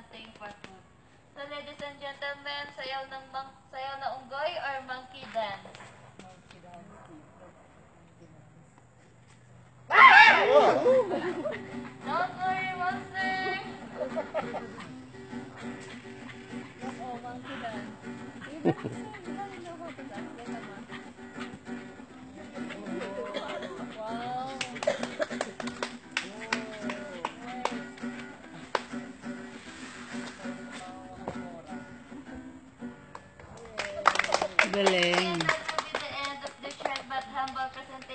hunting pursuit. So ladies and gentlemen, sayaw na unggoy or monkey dance? Monkey dance. Don't worry, monster! Oh, monkey dance. You don't know how to dance like a monkey. Wow. Galing. And that will be the end of the short but humble presentation.